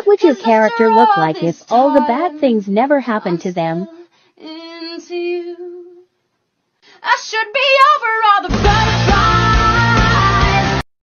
What would your character look like if all the bad things never happened to them? I should be over